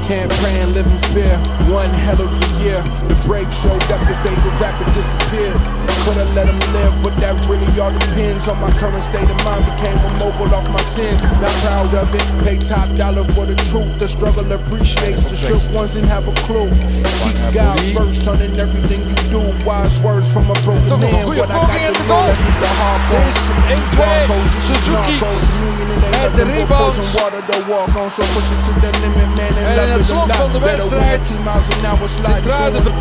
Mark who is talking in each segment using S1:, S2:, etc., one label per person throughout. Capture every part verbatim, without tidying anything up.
S1: Can't pray and live in fear, one hell of a year. The brave showed up, the favorite rapper disappeared. Could've let him live, but that really all depends on my current state of mind. Became a mogul off my sins, not proud of it. Pay top dollar for the truth, the struggle appreciates the shook ones and have a clue. Keep God first, son, in everything you do. Wise words from a broken man, what I got to know, that's the hard bones.
S2: één twee, Suzuki. En de rebound. En het slot van de wedstrijd. Centrale de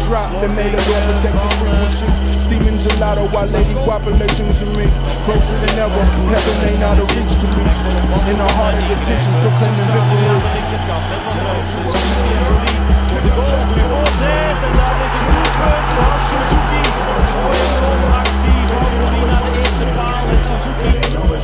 S1: steaming gelato while lady guapulations in me. Closer than ever, heaven ain't out of reach to me. In the heart of the tension, still claiming victory.
S3: De goal, goede voorzet en dat is een doelpunt van Suzuki. Mooie actie van Jullie naar de eerste paal met Suzuki.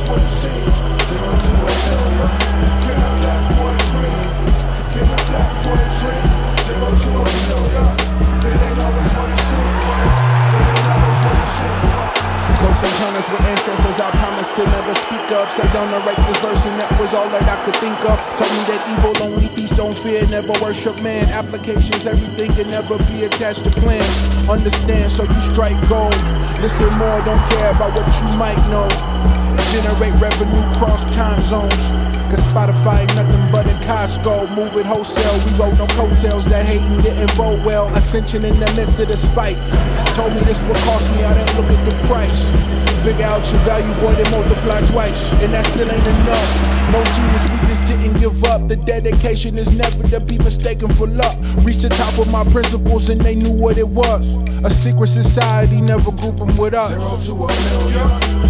S1: Close encounters with ancestors, I promised to never speak up. Said don't narrate this verse and that was all that I could think of. Told me that evil only feast on fear, never worship man. Applications, everything can never be attached to plans. Understand, so you strike gold. Listen more, don't care about what you might know. Generate revenue cross time zones. Cause Spotify ain't nothing but a Costco. Move it wholesale, we wrote no coattails. That hating didn't roll well. Ascension in the midst of the spite. Told me this would cost me, I didn't look at the price. Figure out your value, boy, they multiply twice. And that still ain't enough. No genius, we just didn't give up. The dedication is never to be mistaken for luck. Reached the top of my principles and they knew what it was. A secret society, never group them with us. Zero to a million.